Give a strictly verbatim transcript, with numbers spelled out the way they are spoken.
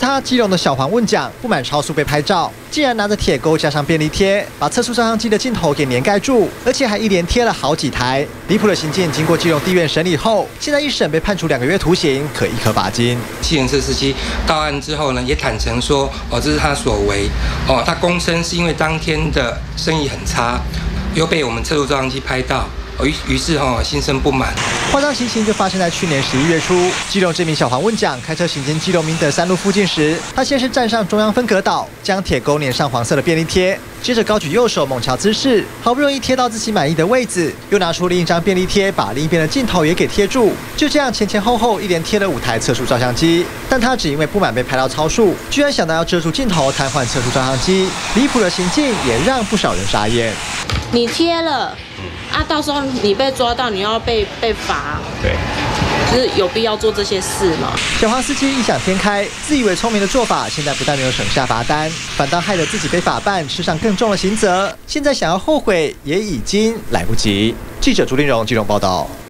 他基隆的小黄问奖，不满超速被拍照，竟然拿着铁钩加上便利贴，把测速照相机的镜头给粘盖住，而且还一连贴了好几台。离谱的行径，经过基隆地院审理后，现在一审被判处两个月徒刑，可一颗罚金。 计程车司机到案之后呢，也坦诚说，哦，这是他所为，哦，他供称是因为当天的生意很差，又被我们测速照相机拍到。 于于是哈、哦、心生不满， 夸张行刑就发生在去年十一月初。基隆这名小黄问奖开车行经基隆明德三路附近时，他先是站上中央分隔岛，将铁钩粘上黄色的便利贴，接着高举右手猛瞧姿势，好不容易贴到自己满意的位置，又拿出另一张便利贴，把另一边的镜头也给贴住。就这样前前后后一连贴了五台测速照相机，但他只因为不满被拍到超速，居然想到要遮住镜头瘫痪测速照相机，离谱的行径也让不少人傻眼。 你贴了。 啊，到时候你被抓到，你要被被罚。 对， 就是有必要做这些事吗？ 小黄司机异想天开，自以为聪明的做法，现在不但没有省下罚单，反倒害得自己被法办，吃上更重的刑责。现在想要后悔，也已经来不及。记者朱令荣基隆报道。